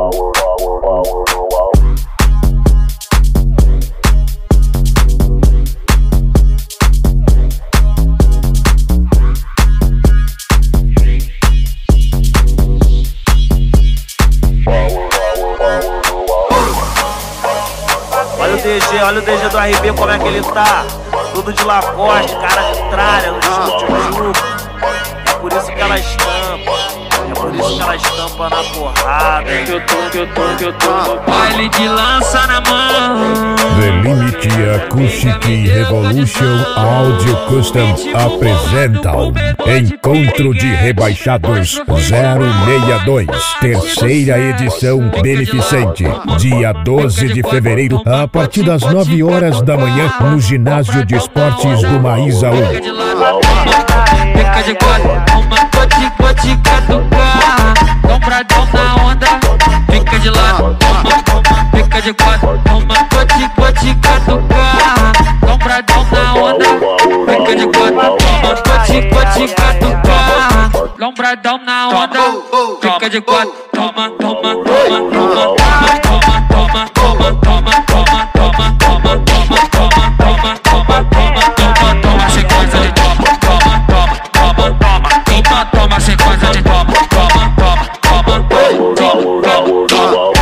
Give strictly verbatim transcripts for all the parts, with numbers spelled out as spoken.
Olha o D G, olha o D G do R B, como é que ele tá. Tudo de Lacoste, cara de tralha, no chuchu. É por isso que ela estampa, é por isso que ela estampa na porrada. Que eu tô, que eu tô, que eu tô no baile de lança na mão. The Limit Acoustic Revolution Audio Custom apresentam Encontro de Rebaixados zero seis dois, terceira edição beneficente, dia doze de fevereiro, a partir das nove horas da manhã, no Ginásio de Esportes do Maísa um. Fica de quatro, uma cote, cote, catucar. Compradão na onda, fica de lado. Fica de quatro, uma cote, cote, catucar. Compradão na onda, fica de quatro, uma cote, cote, catucar. Lombradão na onda, fica de quatro, toma, toma, toma, toma, toma, toma, toma, toma, toma, toma, toma, toma, toma, toma, toma, toma, toma, toma, sequência de toma, toma, toma, toma, toma, toma, sequência de toma, toma, toma, toma, toma, toma, toma.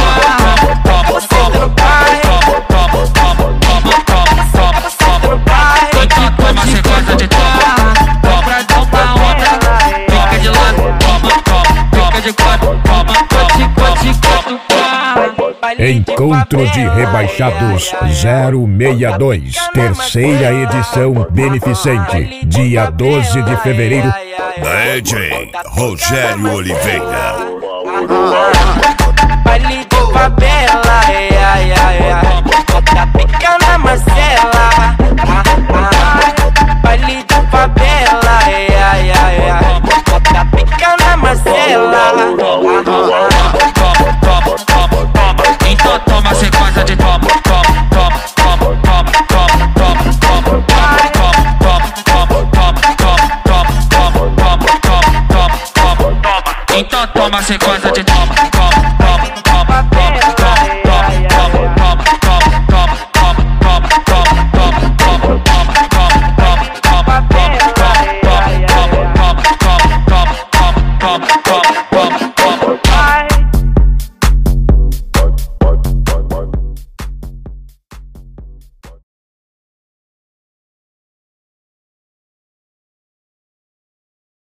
Encontro de Rebaixados zero seis dois, terceira edição beneficente, dia doze de fevereiro. D J Rogério Oliveira. Baile de favela, ai, ai, ai, ai. Bota pica na Marcela. Baile de favela, ai, ai, ai, ai. Bota pica na Marcela. Então toma sequência de toma, toma, toma, toma, toma, toma, toma, toma, toma, toma, toma, toma, toma, toma, toma. Então toma sequência de toma, toma, toma.